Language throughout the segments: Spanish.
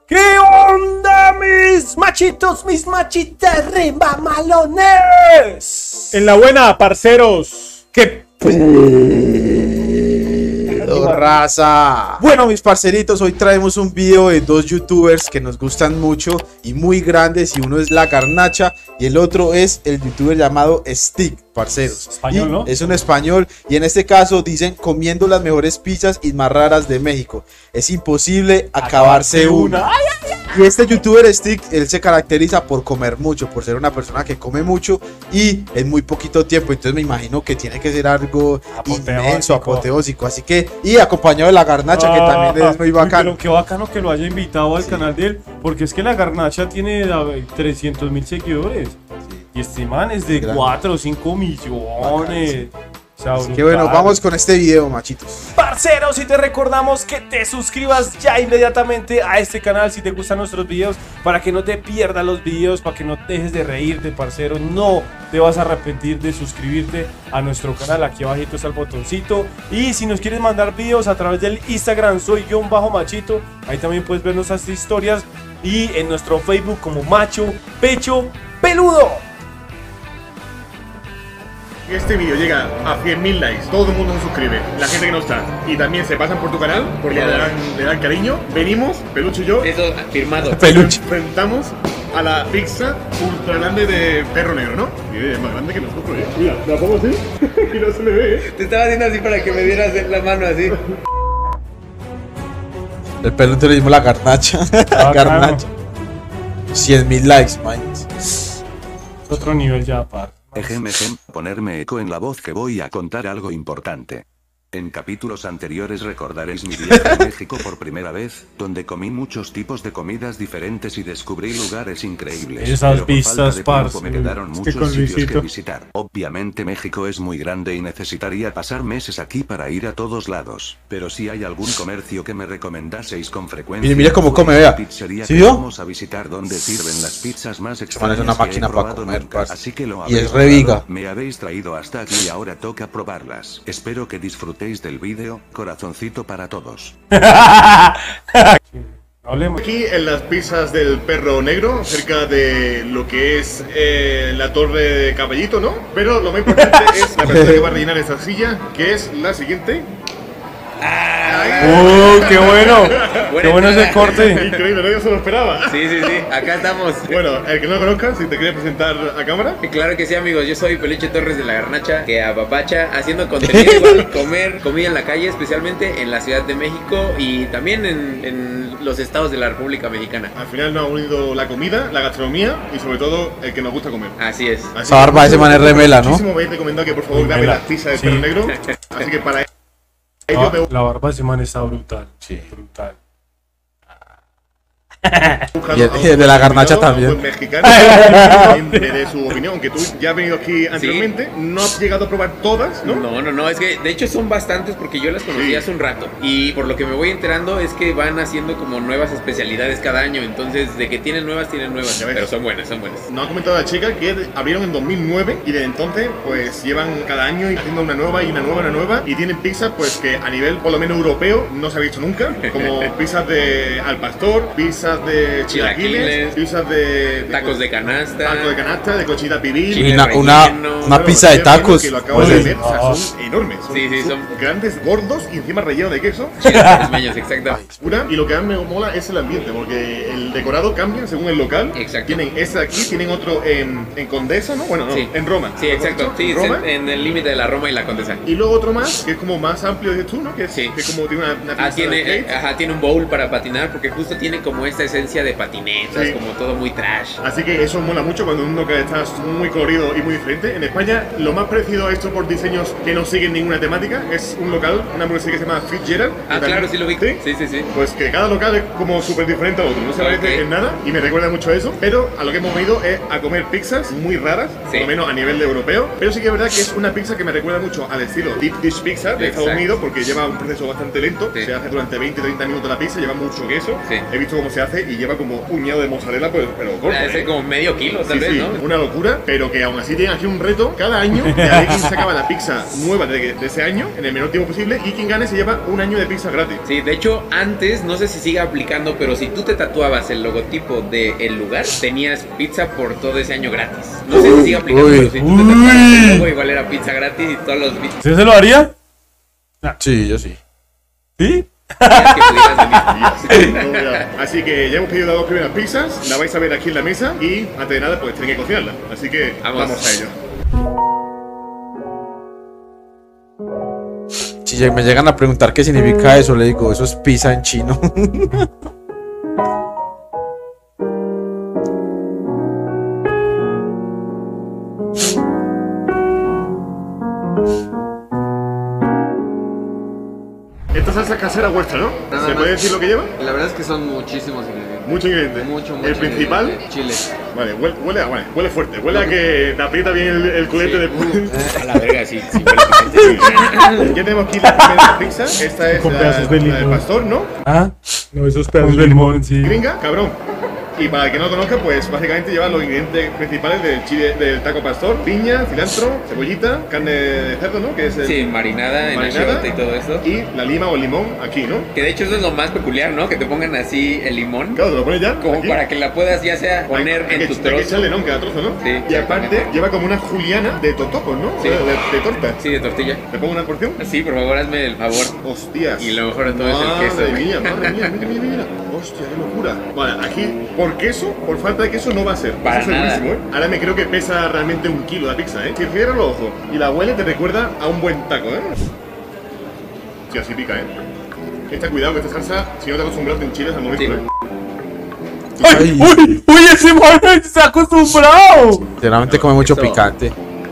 ¿Qué onda, mis machitos, mis machitas rimamalones? En la buena, parceros. ¡Qué raza! Bueno, mis parceritos, hoy traemos un video de dos youtubers que nos gustan mucho y muy grandes, y uno es La Garnacha y el otro es el youtuber llamado Stick, parceros. Español, ¿no? Es un español, y en este caso dicen comiendo las mejores pizzas y más raras de México. Es imposible acabarse una. Y este youtuber Stick, él se caracteriza por comer mucho, por ser una persona que come mucho y en muy poquito tiempo. Entonces me imagino que tiene que ser algo inmenso, apoteósico. Así que, y acompañado de La Garnacha, que también es muy bacano. Pero qué bacano que lo haya invitado al canal de él, porque es que La Garnacha tiene 300.000 seguidores. Y este man es de 4 o 5 millones. Así que bueno, vamos con este video, machitos. Parceros, y te recordamos que te suscribas ya inmediatamente a este canal si te gustan nuestros videos, para que no te pierdas los videos, para que no dejes de reírte, parcero. No te vas a arrepentir de suscribirte a nuestro canal. Aquí abajito está el botoncito. Y si nos quieres mandar videos a través del Instagram, soy_machito. Ahí también puedes ver nuestras historias. Y en nuestro Facebook como Macho Pecho Peludo. Este vídeo llega a 100.000 likes, todo el mundo se suscribe, la gente que no está, y también se pasan por tu canal porque le dan cariño. Venimos, Peluche y yo, eso firmado. Peluche. enfrentamos a la pizza ultra grande de Perro Negro, ¿no? Y es más grande que nosotros, Mira, la pongo así y no se le ve, Te estaba haciendo así para que me dieras la mano así. El peluche le dimos La Garnacha. La Garnacha. 100.000 likes, man. Otro nivel ya, par. Ponerme eco en la voz, que voy a contar algo importante. En capítulos anteriores recordaréis mi viaje a México por primera vez, donde comí muchos tipos de comidas diferentes y descubrí lugares increíbles. Esas pero por falta vistas, de tiempo parce. me quedaron Es que muchos con sitios Luisito. que visitar. Obviamente México es muy grande y necesitaría pasar meses aquí para ir a todos lados. Pero si hay algún comercio que me recomendaseis con frecuencia, Mire cómo come, fue vea. la pizzería ¿Sí que vio? vamos a visitar, donde sirven las pizzas más man es extrañas una que he máquina para probado comer, nunca. parce. Así que lo Y es habéis re viga. logrado. Me habéis traído hasta aquí y ahora toca probarlas. Espero que disfrutéis del vídeo. Corazoncito para todos. Hablemos. Aquí en las pizzas del Perro Negro, cerca de lo que es la Torre de Caballito, ¿no? Pero lo más importante es la persona que va a rellenar esta silla, que es la siguiente. ¡Qué bueno! ¡Qué bueno ese corte! Increíble, ¿no? Yo se lo esperaba. Sí, acá estamos. Bueno, el que no lo conozca, si te quiere presentar a cámara. Claro que sí, amigos, yo soy Peluche Torres de La Garnacha, que apapacha, haciendo contenido igual, comer comida en la calle, especialmente en la Ciudad de México y también en los estados de la República Mexicana. Al final nos ha unido la comida, la gastronomía y sobre todo el que nos gusta comer. Así es. Así Esa barba de ese man es remela, ¿no? Muchísimo me habéis recomendado que por favor grabe las pizzas del Sí. Perro Negro. Así que para ello me La barba de ese man está brutal. Sí, brutal. Y el de La Garnacha también. Un mexicano que me dé su opinión, aunque tú ya has venido aquí anteriormente, no has llegado a probar todas, ¿no? No, es que de hecho son bastantes porque yo las conocí Sí. hace un rato y por lo que me voy enterando es que van haciendo como nuevas especialidades cada año, entonces de que tienen nuevas, Ya ves. pero son buenas. Nos ha comentado la chica que abrieron en 2009 y desde entonces pues llevan cada año haciendo una nueva y una nueva y tienen pizzas pues que a nivel por lo menos europeo no se ha visto nunca, como pizzas de al pastor, pizzas de chilaquiles, pizzas de Tacos de canasta, de cochita pibil, Chile Y una relleno. pizza de tacos. que lo acabo de ver, o sea, son enormes, Sí, son grandes, gordos y encima rellenos de queso. chilaquiles, exacto. Y lo que más me mola es el ambiente, porque el decorado cambia según el local. Exacto. Tienen ese aquí, tienen otro en Condesa, ¿no? Bueno, no, Sí. en Roma. Sí, exacto. Sí, en Roma. en el límite de la Roma y la Condesa. Y luego otro más, que es como más amplio, dices tú, ¿no? Que es, Sí. que como tiene una pista Tiene, arcade. tiene un bowl para patinar porque justo tiene como esta esencia de patinetas, Sí. como todo muy trash. Así que eso mola mucho cuando un local está muy colorido y muy diferente. En España, lo más parecido a esto por diseños que no siguen ninguna temática es un local, una hamburguesería que se llama Fitzgerald. que también- Claro, sí lo vi. Sí. Pues que cada local es como súper diferente al otro, no se parece Ok. en nada y me recuerda mucho a eso, pero a lo que hemos ido es a comer pizzas muy raras, Sí. por lo menos a nivel de europeo, pero sí que es verdad que es una pizza que me recuerda mucho al estilo Deep Dish Pizza de Estados Exacto. Unidos porque lleva un proceso bastante lento, Sí. se hace durante 20-30 minutos la pizza, lleva mucho queso, Sí. he visto cómo se hace y lleva como un puñado de mozzarella, pues, pero corto. Debe ser como medio kilo, tal vez, ¿no? Una locura, pero que aún así tienen aquí un reto cada año de a ver quién sacaba la pizza nueva de ese año en el menor tiempo posible y quien gane se lleva un año de pizza gratis. Sí, de hecho, antes, no sé si sigue aplicando, pero si tú te tatuabas el logotipo del lugar, tenías pizza por todo ese año gratis. No sé si sigue aplicando, pero si tú te tatuabas el logo, igual era pizza gratis y todos los ¿Sí se lo haría? Sí, yo sí. ¿Sí? días que pudieras venir. Así que ya hemos pedido las dos primeras pizzas, la vais a ver aquí en la mesa y antes de nada pues tienen que cocinarla. Así que Vamos. vamos a ello. Si me llegan a preguntar qué significa eso, le digo, eso es pizza en chino. Esta salsa casera vuestra, ¿no? Nada ¿Se más. puede decir lo que lleva? La verdad es que son muchísimos ingredientes. Mucho ingrediente. Mucho. El principal, ingrediente. Chile. vale, huele fuerte. Huele a que te aprieta bien el culete de A la verga, sí, sí, huele picante. Ya tenemos aquí la primera pizza. Esta es Con la pedazos de del limón. pastor, ¿no? Ah, no, esos pedazos de limón, sí. Gringa, cabrón. Y para el que no lo conozca, pues básicamente lleva los ingredientes principales del chile, del taco pastor: piña, cilantro, cebollita, carne de cerdo, ¿no? Que es el, Sí, marinada en Marinada. achiote y todo esto. y la lima o el limón aquí, ¿no? Que de hecho eso es lo más peculiar, ¿no? Que te pongan así el limón. Claro, te lo pones ya. Como aquí. para que la puedas ya sea poner Hay en que- tu hay que trozo. echarle, ¿no? En cada trozo, ¿no? Sí, Y aparte exactamente. lleva como una juliana de totopos, ¿no? Sí. De torta. Sí, de tortilla. ¿Te pongo una porción? Sí, por favor, hazme el favor. Hostias. Y lo mejor de todo es el queso. Madre mía, mira. Hostia, qué locura. Vale, aquí por queso, por falta de queso no va a ser. Para Eso es nada. segurísimo, ¿eh? Ahora me creo que pesa realmente 1 kilo la pizza, ¿eh? Si cierras los ojos y la huele te recuerda a un buen taco, ¿eh? Sí, así pica, ¿eh? Esta cuidado que esta salsa, si no te acostumbras en Chile es a morir, Sí. ¿eh? ¡Ay! ¡Uy! ¡Uy! ¡Ese man está acostumbrado! Sinceramente come mucho Eso. picante.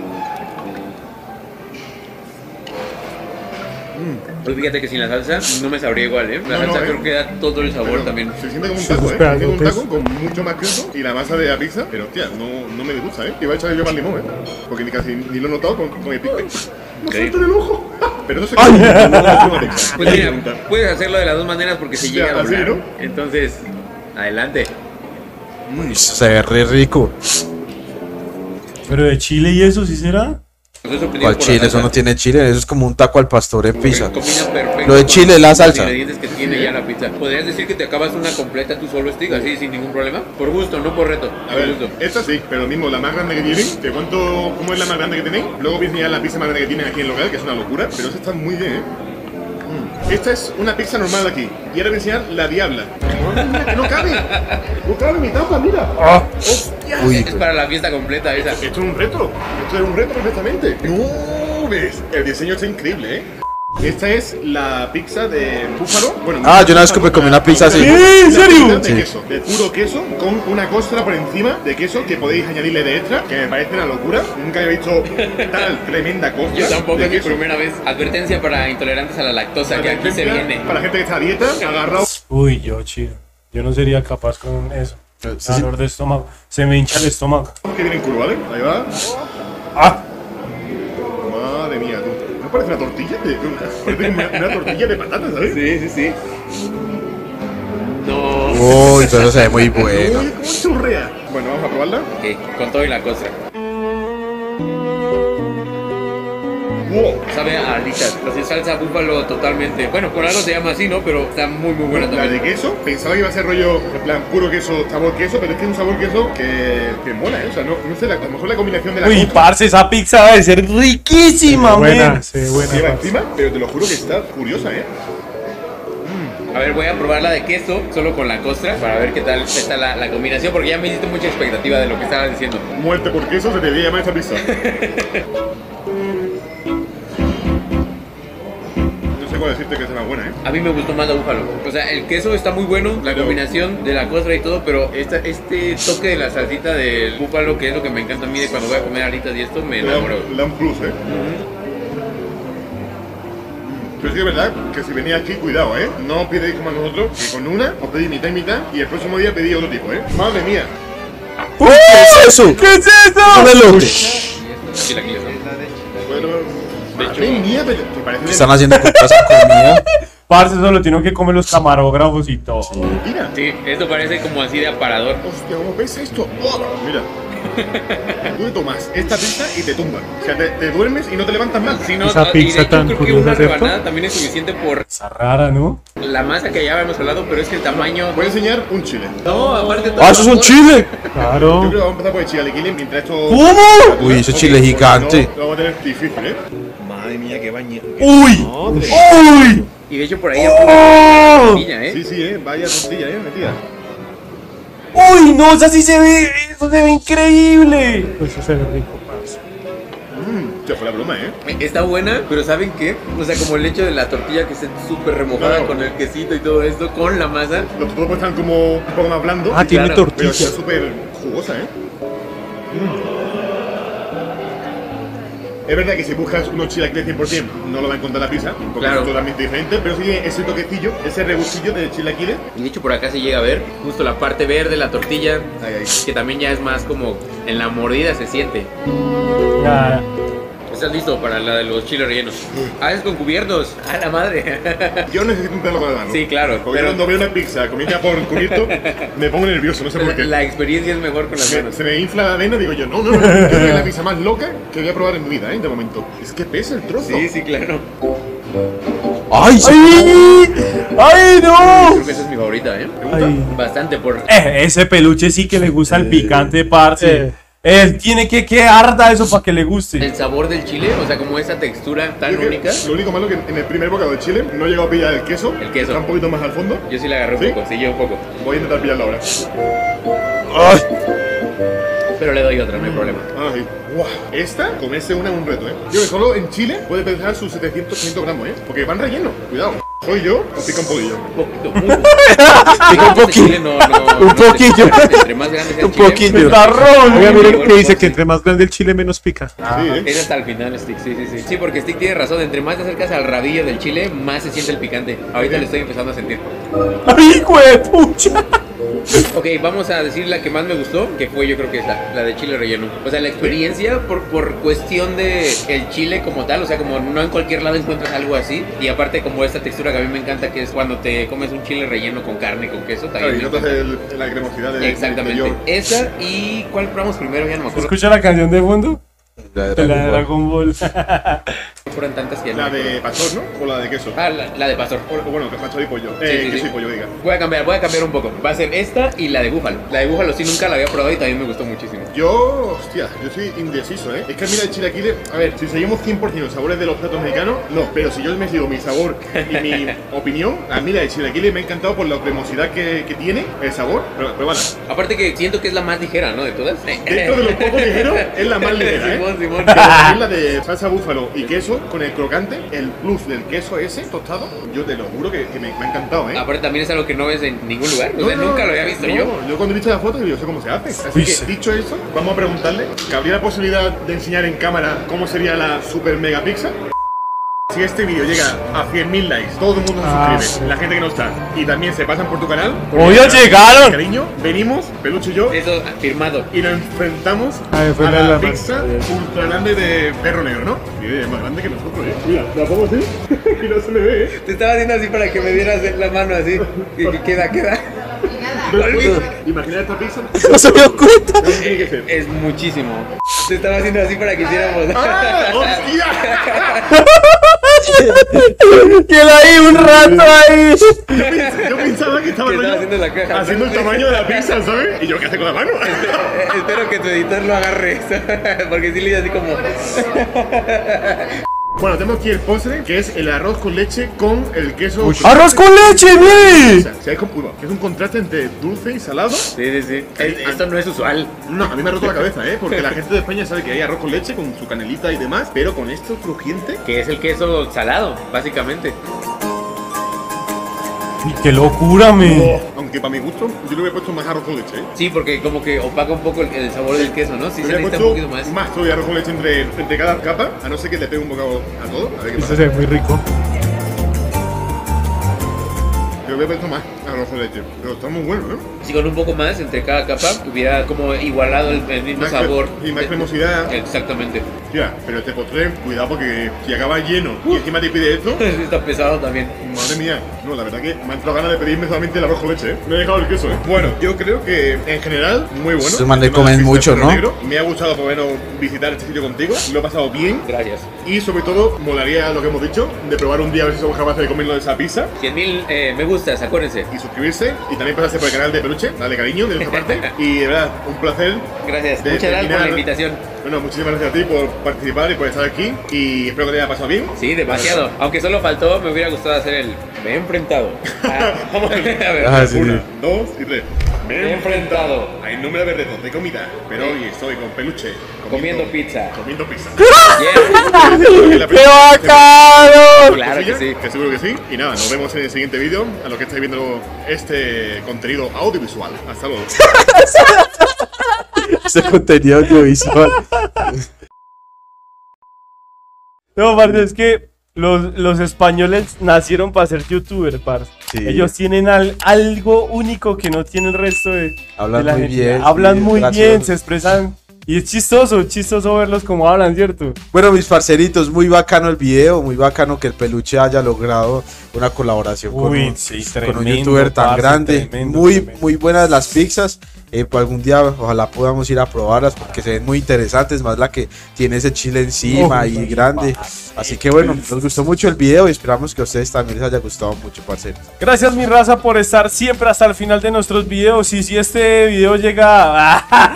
Pues fíjate que sin la salsa no me sabría igual, ¿eh? La No, salsa no, creo que da todo el sabor Pero también. Se siente como un Sí, taco, esos ¿eh? Se siente como un pedazotes. taco con mucho más queso y la masa de la pizza, pero hostia, no me disgusta, ¿eh? Iba a echarle yo más limón, ¿eh? Porque ni lo he notado con el pique. ¡Me salta en el ojo! Pero no sé cómo. No, Pues mira, puedes hacerlo de las dos maneras porque se llega a así, doblar. ¿no? Entonces, adelante. Se ve re rico. Pero de Chile y eso, ¿sí será? Pues eso pedimos ¿Cuál por la chile? Eso salsa. no tiene chile, eso es como un taco al pastor en pizza. Combina perfecto. Lo de con chile es la los salsa. ingredientes que tiene ya la pizza. ¿Podrías decir que te acabas una completa tú solo, Stick, así sin ningún problema? Por gusto, no por reto. A Por ver, gusto. esta sí, pero lo mismo, la más grande que tienen, te cuento cómo es la más grande que tenéis. Luego voy a enseñar la pizza más grande que tienen aquí en el local, que es una locura, pero esta está muy bien, ¿eh? Esta es una pizza normal de aquí. Y ahora voy a enseñar la diabla. ¡Madre mía, que no cabe! ¡No cabe mi tapa, mira! ¡Hostia! Uy, Es para la fiesta completa esa. Esto es un reto. Esto es un reto perfectamente. ¡No! ¿Ves? El diseño está increíble, ¿eh? Esta es la pizza de búfalo. Bueno, yo una vez que me comí una pizza así. ¿Qué? ¿En serio? De Sí. queso, de puro queso, con una costra por encima de queso que podéis añadirle de extra, que me parece una locura. Nunca había visto tal tremenda costra. Yo tampoco de es mi queso. primera vez. Advertencia para intolerantes a la lactosa, que aquí se viene. Para gente que está a dieta, agarrado. Uy, yo, chido. Yo no sería capaz con eso. Sí. Dolor de estómago. Se me hincha el estómago. Que viene en curva, ¿vale? Ahí va. ¡Ah! Madre mía, tú. ¿No parece una tortilla? Parece una tortilla de patatas, ¿sabes? Sí, sí, sí. No. Uy, eso se ve muy bueno. Uy, cómo churrea. Bueno, vamos a probarla. Ok, con todo y la costra. Wow. Sabe a alitas. Así salsa búfalo totalmente. Bueno, por algo se llama así, ¿no? Pero está muy buena La de también. queso, pensaba que iba a ser rollo, en plan, puro queso, sabor queso, pero es que es un sabor queso que mola, ¿eh? O sea, no sé, a lo mejor la combinación de la Uy, costra parce, esa pizza debe ser riquísima, Buena, man. se ve buena. que lleva parce. encima, pero te lo juro que está curiosa, ¿eh? A ver, voy a probar la de queso, solo con la costra, para ver qué tal está la combinación, porque ya me hiciste mucha expectativa de lo que estabas diciendo. Muerte por queso, se te debería llamar esta pizza. No sé cuál decirte que es más buena, ¿eh? A mí me gustó más la búfalo. O sea, el queso está muy bueno, la Pero- combinación de la costra y todo, pero este toque de la salsita del búfalo, que es lo que me encanta a mí de cuando voy a comer alitas y esto, me enamoró. Le da un plus, ¿eh? Pero sí que es verdad que si venís aquí, cuidado, ¿eh? No pidáis como a nosotros, que con una os pedís mitad y mitad y el próximo día pedís otro tipo, ¿eh? Madre mía. ¿Qué es eso? ¿Qué es eso? Un elote. Sí, la quiero. Bueno, De madre hecho- mía, pero que parece ¿Qué están haciendo con toda esa comida? Parce, eso lo tienen que comer los camarógrafos y todo. Mira. Sí, esto parece como así de aparador. Hostia, ¿cómo pesa esto? Oh, mira. Tú te tomas esta pizza y te tumba. O sea, te duermes y no te levantas más. Si no, Esa y de pizza hecho tan creo que curiosa, una ¿cierto? rebanada también es suficiente por Esa rara, ¿no? la masa que ya habíamos hablado, pero es que el tamaño... Voy a enseñar un chile. No, aparte todo... ¡Ah, eso es un chile! Yo Claro. creo que vamos a empezar por el chile aliquile mientras esto... ¿Cómo? Uy, ese Ok, chile gigante. No, lo vamos a tener difícil, ¿eh? Madre mía, qué baño. ¡Uy! ¡Uy! Y de hecho por ahí hay una tortilla, ¿eh? Sí, sí, vaya tortilla, metida. ¡Uy! No, esa sí se ve. Eso se ve increíble. Pues eso se ve rico, parce. Se fue la broma, ¿eh? Está buena, pero ¿saben qué? O sea, como el hecho de la tortilla que esté súper remojada Claro. con el quesito y todo esto, con la masa. Los topos están como un poco más blandos. Ah, tiene claro, Pero tortilla. está súper jugosa, ¿eh? Es verdad que si buscas unos chilaquiles 100% no lo va a encontrar la pizza, porque Claro. es totalmente diferente, pero sí ese toquecillo, ese rebustillo de chilaquiles. Y de hecho por acá se llega a ver justo la parte verde, la tortilla, Ahí, ahí. que también ya es más como en la mordida se siente. Ya. ¿Estás listo para la de los chiles rellenos? Ah, es con cubiertos. ¡A la madre! Yo necesito un pelo con la mano. Sí, claro. Porque Pero cuando veo una pizza comida por cubierto, me pongo nervioso, no sé por qué. la experiencia es mejor con las manos. Se me infla la vena, digo yo, no, no, no, esta es la pizza más loca que voy a probar en mi vida, de momento. Es que pesa el trozo. Sí, sí, claro. ¡Ay! ¡Ay! ¡Ay, no! Creo que esa es mi favorita, ¿eh? Ay. Bastante por... Ese peluche sí que le gusta el picante, parce. Él tiene que arda eso para que le guste. El sabor del chile, o sea, como esa textura tan Creo que única. Lo único malo que en el primer bocado de chile no he llegado a pillar el queso. El queso. Está un poquito más al fondo. Yo sí la agarré un ¿Sí? poco, sí, yo un poco. Voy a intentar pillarlo ahora. ¡Ay! Pero le doy otra, no hay problema. Ay, guau. Esta, comerse una es un reto, ¿eh? Yo que solo en Chile puede pesar sus 700-500 gramos, ¿eh? Porque van rellenos, cuidado. ¿Soy yo o pica un poquillo? Un poquito, muy Pica un Este poquito. chile no, Un no poquillo. Entre más grande sea el Un chile, poquillo. pues, Tarrón. Oiga, miren Bueno, que dice pues, que sí. entre más grande el chile menos pica. Sí, ¿eh? Es hasta el final, Stick, sí, sí, sí. Sí, porque Stick tiene razón, entre más te acercas al rabillo del chile, más se siente el picante. Ahorita lo estoy empezando a sentir. ¡Ay, güey, pucha! Ok, vamos a decir la que más me gustó, que fue yo creo que esta, la de chile relleno. O sea, la experiencia por cuestión de el chile como tal, o sea, como no en cualquier lado encuentras algo así. Y aparte como esta textura que a mí me encanta, que es cuando te comes un chile relleno con carne, con queso, Claro, también y me notas encanta. la cremosidad del Exactamente. interior. Esa y ¿cuál probamos primero? Ya no me acuerdo. ¿Escucha la canción de fondo? La La de de Dragon Ball. Fueron tantas que ya no La me acuerdo. de pastor, ¿no? O la de queso. Ah, la de pastor. O bueno, pastor y pollo. Sí, sí, Queso sí. y pollo, diga. Voy a cambiar un poco. Va a ser esta y la de búfalo. La de búfalo sí nunca la había probado y también me gustó muchísimo. Yo, hostia, yo soy indeciso, ¿eh? Es que mira el chilaquiles, a ver, si seguimos 100% los sabores de los platos mexicanos, no. Pero si yo me sigo mi sabor y mi opinión, a mí la de chilaquiles me ha encantado por la cremosidad que tiene, el sabor, pero pruébala. Aparte que siento que es la más ligera, ¿no? De todas. Dentro de los pocos ligeros, es la más ligera, ¿eh? Simón, Simón. Pero también la de salsa búfalo y queso con el crocante, el plus del queso ese tostado, yo te lo juro que me ha encantado, ¿eh? Aparte también es algo que no ves en ningún lugar. O No, sea, no, nunca lo había visto no, yo. Yo cuando he visto la foto digo, yo sé cómo se hace. Así Uy, que, sí. dicho eso, vamos a preguntarle, ¿cabría la posibilidad de enseñar en cámara cómo sería la super mega pizza? Si este vídeo llega a 100.000 likes, todo el mundo se suscribe, la gente que no está, y también se pasan por tu canal, porque ¡Hoy ya llegaron! cariño, venimos, Peluche y yo, Eso firmado. y nos enfrentamos Ay, fue a la la más- pizza ultra grande de perro negro, ¿no? Sí, es más grande que nosotros, ¿eh? Mira, la pongo así y no se me ve, ¿eh? Te estaba haciendo así para que me dieras la mano así. Que queda. Imagina esta pizza. No se dio cuenta. ¿Cómo tiene que ser? Es muchísimo. Te estaba haciendo así para que hiciéramos. ¡Ah! ¡Hostia! Queda ahí un rato ahí. Yo pensaba que estaba Que estaba rollo haciendo la caja. haciendo el tamaño de la pizza, ¿sabes? Y yo, ¿qué hace con la mano? Espero que tu editor lo agarre. Porque sí le hice así como. Bueno, tenemos aquí el postre, que es el arroz con leche con el queso. ¡Arroz con leche, O güey! sea, hay como- que es un contraste entre dulce y salado. Sí, sí, sí. Esto no es usual. No, a mí me ha roto la cabeza, ¿eh? Porque la gente de España sabe que hay arroz con leche con su canelita y demás, pero con esto crujiente. Que es el queso salado, básicamente. ¡Qué locura, me! Aunque para mi gusto, yo le hubiera puesto más arroz con leche, ¿eh? Sí, porque como que opaca un poco el sabor del queso, ¿no? Sí Le se hubiera necesita un puesto poquito más. más todavía arroz con leche entre cada capa, a no ser que le pegue un bocado a todo. A ver qué Esto pasa. se ve muy rico. Yo le hubiera puesto más. arroz de leche. Pero está muy bueno, ¿eh? Si con un poco más entre cada capa hubiera como igualado el mismo sabor. Y más cremosidad. Exactamente. Tía, pero este postre, cuidado porque si acaba lleno y encima te pide esto, Está pesado también. madre mía. No, la verdad que me han entrado ganas de pedirme solamente el arroz con leche, ¿eh? Me he dejado el queso, ¿eh? Bueno, yo creo que en general, muy bueno. Estos manes El tema comen del mucho, Perro ¿no? Negro. Me ha gustado por lo menos visitar este sitio contigo. Lo he pasado bien. Gracias. Y sobre todo, molaría lo que hemos dicho, de probar un día a ver si somos capaces de comernos esa pizza. 100.000 me gustas, acuérdense. Y suscribirse. Y también pasarse por el canal de Peluche. Dale cariño de nuestra parte. Y de verdad, un placer. Gracias. De Muchas gracias por terminar- la invitación. Bueno, muchísimas gracias a ti por participar y por estar aquí. Y espero que te haya pasado bien. Sí, demasiado. Aunque solo faltó, me hubiera gustado hacer el me he enfrentado. Vamos a ver. Ah, sí, Una, sí. 2 y 3. Me he enfrentado. Hay número de retos de comida, pero hoy estoy con Peluche. Comiendo pizza. Comiendo pizza. Yeah. ¡Qué bacano! Claro que sí. Que seguro que sí. Y nada, nos vemos en el siguiente vídeo. A los que estáis viendo este contenido audiovisual. Hasta luego. Ese contenido audiovisual. No, parce, es que los españoles nacieron para ser youtubers, parce. Sí. Ellos tienen algo único que no tiene el resto de Hablan de la muy gente. bien, Hablan sí, muy graciosos. bien, se expresan. Y es chistoso verlos como hablan, ¿cierto? Bueno, mis parceritos, muy bacano el video, muy bacano que el Peluche haya logrado una colaboración con, Uy, un, sí, con un tremendo, youtuber tan parce, grande. tremendo, Muy, tremendo. muy buenas las pizzas. Pues algún día ojalá podamos ir a probarlas porque se ven muy interesantes, más la que tiene ese chile encima y grande. Así que bueno, nos gustó mucho el video y esperamos que a ustedes también les haya gustado mucho, parceros. Gracias, mi raza, por estar siempre hasta el final de nuestros videos. Y si este video llega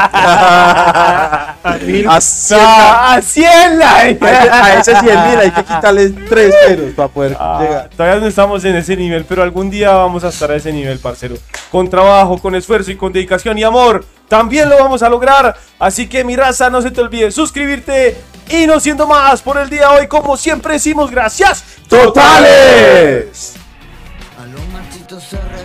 a 100 likes, A ese 100.000 hay que quitarle 3 ceros para poder llegar. todavía no estamos en ese nivel, pero algún día vamos a estar a ese nivel, parcero. Con trabajo, con esfuerzo y con dedicación y amor, también lo vamos a lograr. Así que, mi raza, no se te olvide suscribirte. Y no siendo más por el día de hoy, como siempre decimos, gracias ¡Totales! A los machitos se